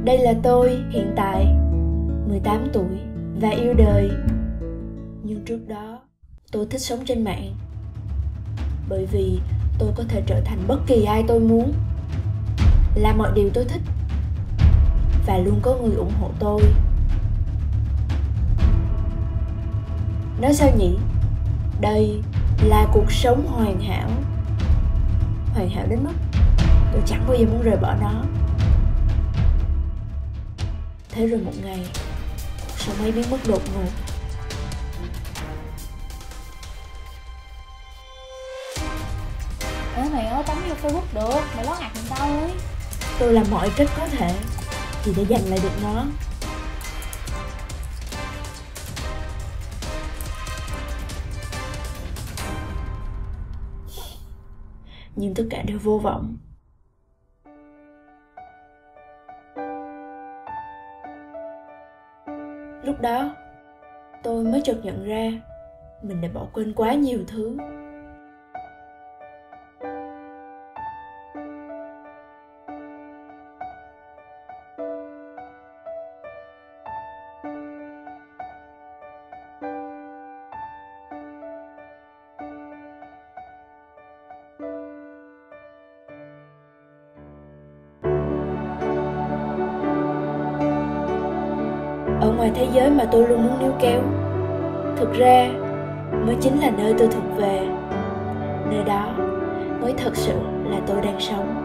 Đây là tôi hiện tại, 18 tuổi và yêu đời. Nhưng trước đó, tôi thích sống trên mạng. Bởi vì tôi có thể trở thành bất kỳ ai tôi muốn, làm mọi điều tôi thích, và luôn có người ủng hộ tôi. Nói sao nhỉ? Đây là cuộc sống hoàn hảo. Hoàn hảo đến mức tôi chẳng bao giờ muốn rời bỏ nó. Thế rồi một ngày, cuộc sống ấy biến mất đột ngột. Ê mày ơi, tắm vô Facebook được, mày lót ạc giùm tao ấy. Tôi làm mọi cách có thể chỉ để giành lại được nó. Nhưng tất cả đều vô vọng. Lúc đó, tôi mới chợt nhận ra mình đã bỏ quên quá nhiều thứ. Ở ngoài thế giới mà tôi luôn muốn níu kéo, thực ra mới chính là nơi tôi thuộc về. Nơi đó mới thật sự là tôi đang sống.